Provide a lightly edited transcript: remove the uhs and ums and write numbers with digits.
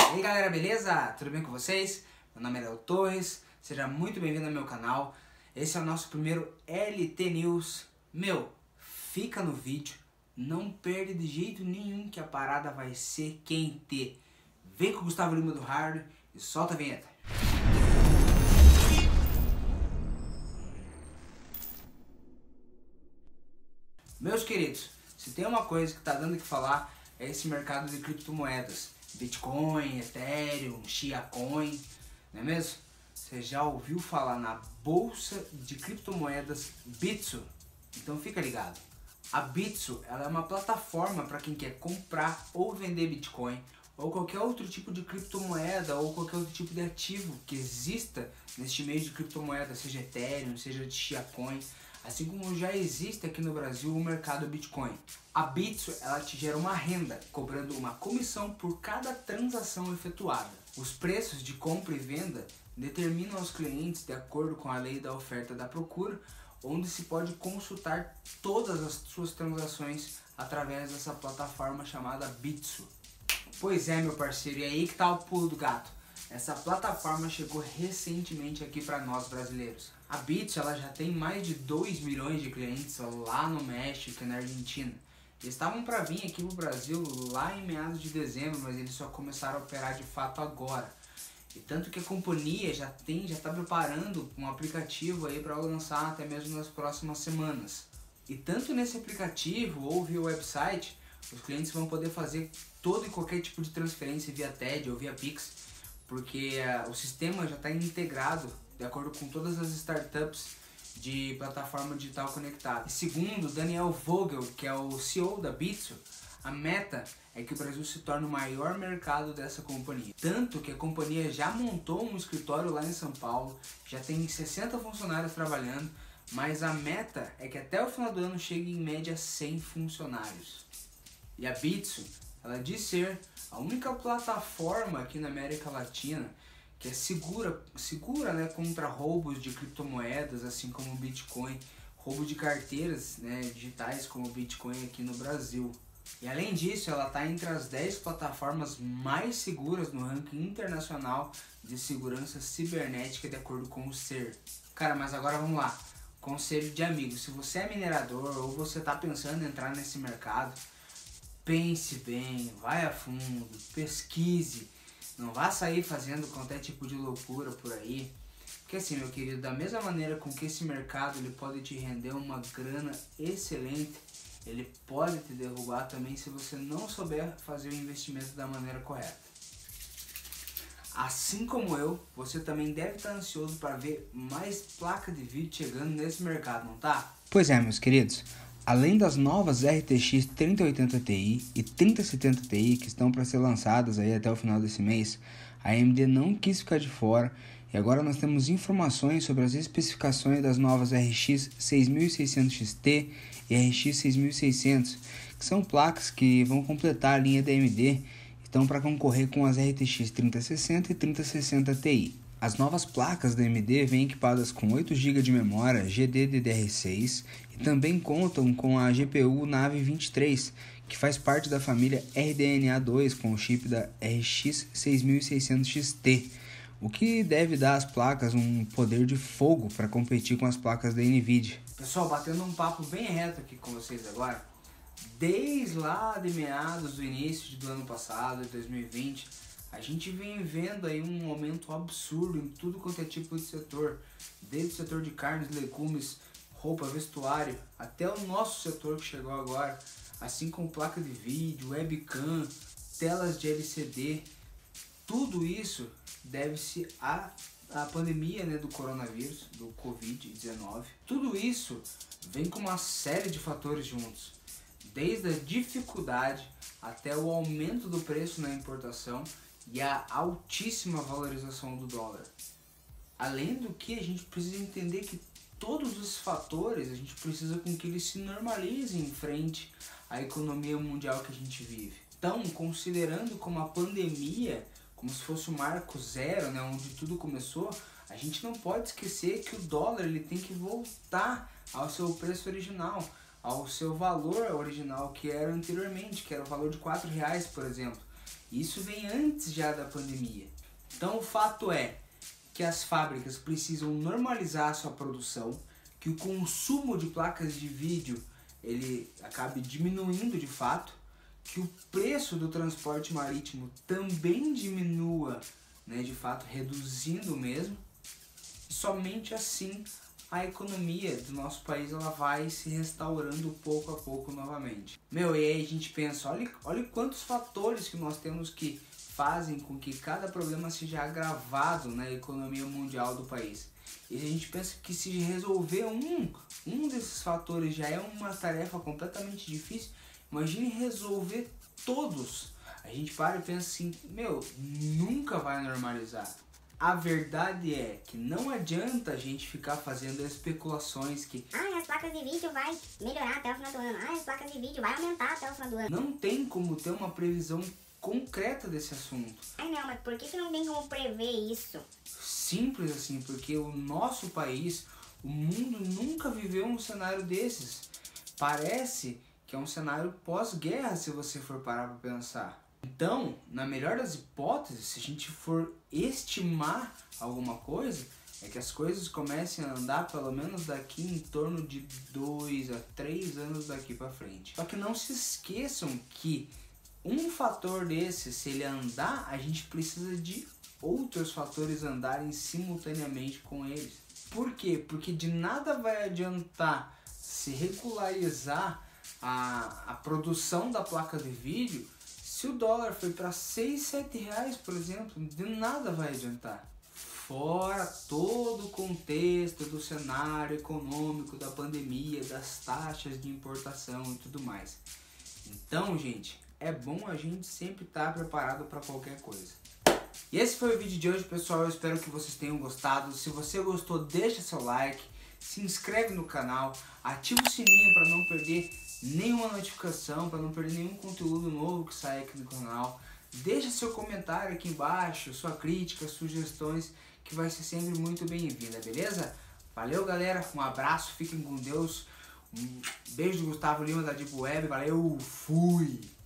E aí galera, beleza? Tudo bem com vocês? Meu nome é Léo Torres, seja muito bem-vindo ao meu canal. Esse é o nosso primeiro LT News. Fica no vídeo, não perde de jeito nenhum que a parada vai ser quente. Vem com o Gustavo Lima do Hard e solta a vinheta. Meus queridos, se tem uma coisa que tá dando o que falar é esse mercado de criptomoedas. Bitcoin, Ethereum, Shiacoin, não é mesmo? Você já ouviu falar na bolsa de criptomoedas Bitso? Então fica ligado. A Bitso ela é uma plataforma para quem quer comprar ou vender Bitcoin ou qualquer outro tipo de criptomoeda ou qualquer outro tipo de ativo que exista neste meio de criptomoeda, seja Ethereum, seja de Shiacoin, assim como já existe aqui no Brasil o mercado Bitcoin. A Bitso ela te gera uma renda, cobrando uma comissão por cada transação efetuada. Os preços de compra e venda determinam aos clientes de acordo com a lei da oferta e da procura, onde se pode consultar todas as suas transações através dessa plataforma chamada Bitso. Pois é, meu parceiro, e aí que tá o pulo do gato. Essa plataforma chegou recentemente aqui para nós brasileiros. A Bitso ela já tem mais de 2 milhões de clientes lá no México e na Argentina. Eles estavam para vir aqui no Brasil lá em meados de dezembro, mas eles só começaram a operar de fato agora. E tanto que a companhia já está preparando um aplicativo aí para lançar até mesmo nas próximas semanas. E tanto nesse aplicativo ou via website, os clientes vão poder fazer todo e qualquer tipo de transferência via TED ou via Pix, porque o sistema já está integrado de acordo com todas as startups de plataforma digital conectada. E segundo Daniel Vogel, que é o CEO da Bitso, a meta é que o Brasil se torne o maior mercado dessa companhia. Tanto que a companhia já montou um escritório lá em São Paulo, já tem 60 funcionários trabalhando, mas a meta é que até o final do ano chegue em média 100 funcionários. E a Bitso, ela diz ser a única plataforma aqui na América Latina que é segura, né, contra roubos de criptomoedas, assim como o Bitcoin, roubo de carteiras, né, digitais como o Bitcoin aqui no Brasil. E além disso, ela está entre as 10 plataformas mais seguras no ranking internacional de segurança cibernética de acordo com o SER. Cara, mas agora vamos lá. Conselho de amigo, se você é minerador ou você está pensando em entrar nesse mercado, pense bem, vai a fundo, pesquise, não vá sair fazendo qualquer tipo de loucura por aí. Porque assim, meu querido, da mesma maneira com que esse mercado ele pode te render uma grana excelente, ele pode te derrubar também se você não souber fazer o investimento da maneira correta. Assim como eu, você também deve estar ansioso para ver mais placa de vídeo chegando nesse mercado, não tá? Pois é, meus queridos. Além das novas RTX 3080 Ti e 3070 Ti que estão para ser lançadas aí até o final desse mês, a AMD não quis ficar de fora e agora nós temos informações sobre as especificações das novas RX 6600 XT e RX 6600, que são placas que vão completar a linha da AMD e estão para concorrer com as RTX 3060 e 3060 Ti. As novas placas da AMD vêm equipadas com 8 GB de memória GDDR6 e também contam com a GPU Nave 23, que faz parte da família RDNA 2 com o chip da RX 6600 XT, o que deve dar às placas um poder de fogo para competir com as placas da NVIDIA. Pessoal, batendo um papo bem reto aqui com vocês agora, desde lá de meados do início do ano passado, de 2020, a gente vem vendo aí um aumento absurdo em tudo quanto é tipo de setor, desde o setor de carnes, legumes, roupa, vestuário, até o nosso setor que chegou agora, assim como placa de vídeo, webcam, telas de LCD. Tudo isso deve-se à pandemia, né, do coronavírus, do Covid-19. Tudo isso vem com uma série de fatores juntos, desde a dificuldade até o aumento do preço na importação e a altíssima valorização do dólar. Além do que, a gente precisa entender que todos os fatores, a gente precisa com que eles se normalizem em frente à economia mundial que a gente vive. Então, considerando como a pandemia, como se fosse o marco zero, né, onde tudo começou, a gente não pode esquecer que o dólar ele tem que voltar ao seu preço original, ao seu valor original que era anteriormente, que era o valor de R$4, por exemplo. Isso vem antes já da pandemia. Então o fato é que as fábricas precisam normalizar a sua produção, que o consumo de placas de vídeo ele acabe diminuindo de fato, que o preço do transporte marítimo também diminua, né, de fato reduzindo mesmo, e somente assim a economia do nosso país ela vai se restaurando pouco a pouco novamente. E aí a gente pensa, olha quantos fatores que nós temos que fazem com que cada problema seja agravado na economia mundial do país. E a gente pensa que se resolver um desses fatores já é uma tarefa completamente difícil, imagine resolver todos. A gente para e pensa assim, nunca vai normalizar. A verdade é que não adianta a gente ficar fazendo especulações que as placas de vídeo vai melhorar até o final do ano, as placas de vídeo vai aumentar até o final do ano. Não tem como ter uma previsão concreta desse assunto. Mas por que não tem como prever isso? Simples assim, porque o nosso país, o mundo nunca viveu um cenário desses. Parece que é um cenário pós-guerra se você for parar para pensar. Então, na melhor das hipóteses, se a gente for estimar alguma coisa, é que as coisas comecem a andar pelo menos daqui em torno de 2 a 3 anos daqui para frente. Só que não se esqueçam que um fator desse, se ele andar, a gente precisa de outros fatores andarem simultaneamente com eles. Por quê? Porque de nada vai adiantar se regularizar a produção da placa de vídeo se o dólar foi para 6, 7 reais, por exemplo. De nada vai adiantar. Fora todo o contexto do cenário econômico, da pandemia, das taxas de importação e tudo mais. Então, gente, é bom a gente sempre estar preparado para qualquer coisa. E esse foi o vídeo de hoje, pessoal. Eu espero que vocês tenham gostado. Se você gostou, deixa seu like, se inscreve no canal, ativa o sininho para não perder nenhuma notificação, para não perder nenhum conteúdo novo que sai aqui no canal. Deixa seu comentário aqui embaixo, sua crítica, sugestões, que vai ser sempre muito bem-vinda, beleza? Valeu, galera, um abraço, fiquem com Deus. Um beijo do Gustavo Lima da Deep Web, valeu, fui!